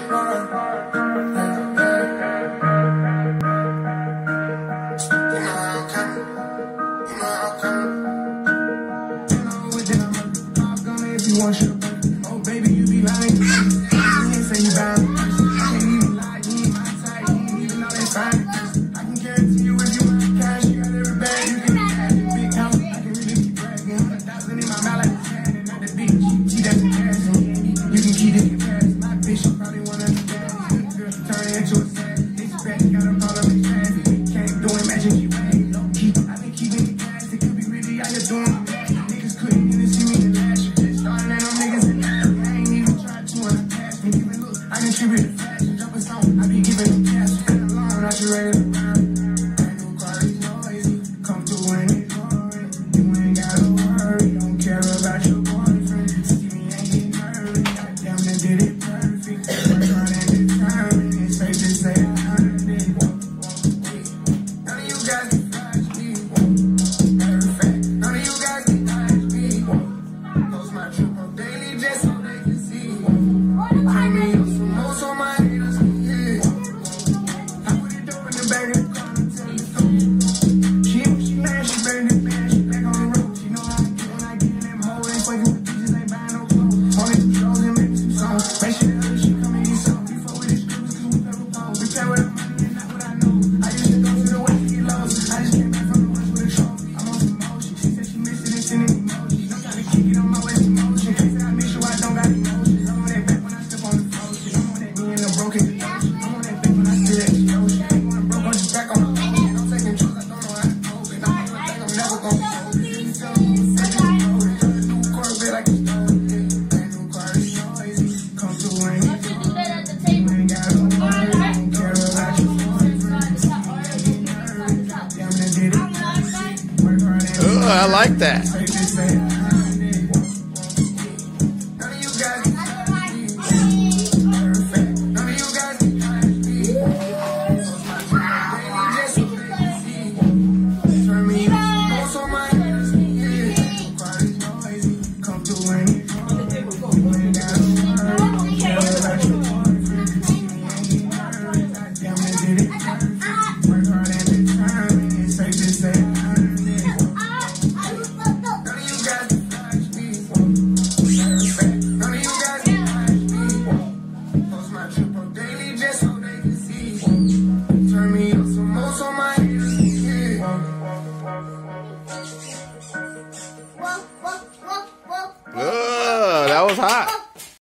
Oh, baby, you be lying. You can't say you bound. I can't even lie. You ain't my type. You ain't even know they fine. I can guarantee you if you want cash, you got every bag. You can have a big house. I can really keep bragging. 100,000 in my mouth like a fan and at the beach. She doesn't pass. You can keep it in pass. My bitch, you probably want to be bad. Girl, turn into a sad. Expect, got a problem with fast. Can't do it, magic, you ain't low key. I've been keeping it fast. It could be really out here doing it. Niggas couldn't even see me in the last year. Starting at them niggas in I can trip it fast, drop a song, I be giving them cash. And alone, I should rate it around. Brand new car is noisy, come through and ignore it. You ain't gotta worry, don't care about your boyfriend. See me ain't get nervous, goddamn, they did it perfect. Work hard and determined, it's safe to say it earned it. None of you guys can flash me, matter of fact, none of you guys can flash me. Post my trip up daily just so they can see. I mean, most of my haters, yeah. I put it dope in the bag of the car and tell you so. She mad, she better than bad, she back on the road. She know how I get when I get in them hoes. Ain't fucking with bitches, ain't buying no clothes. Only some shows and maybe some songs. Make sure that she come and get some. Before we just cruise, cause we never pose. We play with the money and not what I know. I used to go to the west to get lost. I just came back from the west with a trophy. I'm on some motion. She said she missed it and sending emojis. I'm trying to kick it on my west emotion. Can't say I miss you, I don't got emotions. I'm on that back when I step on the floor. I'm on that being a broken. I'm on that thing when I feel that she ocean. Ain't going broke, I'm just back on the road. I'm taking drugs, I don't know how to cope it. I'm gonna think I'm never gonna fold it. New car, feel like it's stolen. Brand new car is noisy. Come through and you ain't gotta worry. Don't care about your boyfriend. See me ain't get nervous. Damn, they did it. Work hard and I like that.